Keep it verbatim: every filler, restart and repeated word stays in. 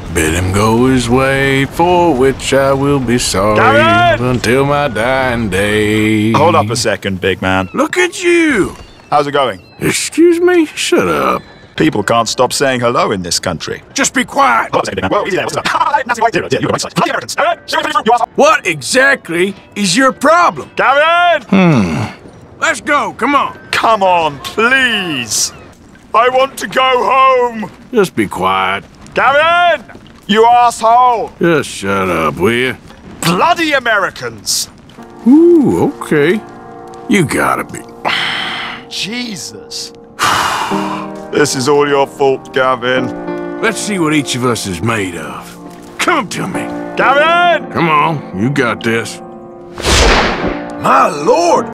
Bid him go his way, for which I will be sorry Gavin! until my dying day. Hold up a second, big man. Look at you! How's it going? Excuse me? Shut up. People can't stop saying hello in this country. Just be quiet. Hold up a second, big man. Well, easy there. What's up? Ah, Nazi white zero. Yeah, you got my side. Bloody Americans. Gavin! You asshole. What exactly is your problem? Gavin! Hmm. Let's go, come on. Come on, please. I want to go home. Just be quiet. Gavin! You asshole! Just shut up, will you? Bloody Americans! Ooh, okay. You gotta be. Jesus. This is all your fault, Gavin. Let's see what each of us is made of. Come to me. Gavin! Come on, you got this. My lord!